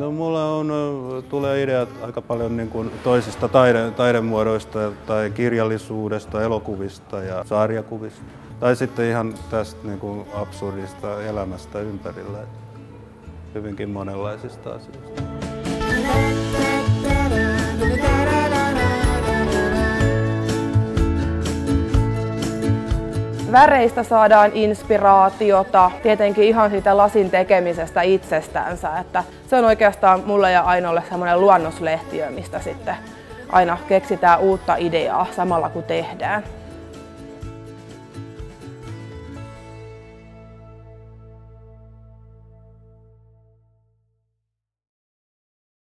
No tulee ideat aika paljon niin kuin toisista taidemuodoista tai kirjallisuudesta, elokuvista ja sarjakuvista. Tai sitten ihan tästä niin kuin absurdista elämästä ympärillä. Hyvinkin monenlaisista asioista. Väreistä saadaan inspiraatiota, tietenkin ihan siitä lasin tekemisestä itsestäänsä. Että se on oikeastaan mulle ja Ainolle semmoinen luonnoslehtiö, mistä sitten aina keksitään uutta ideaa samalla kun tehdään.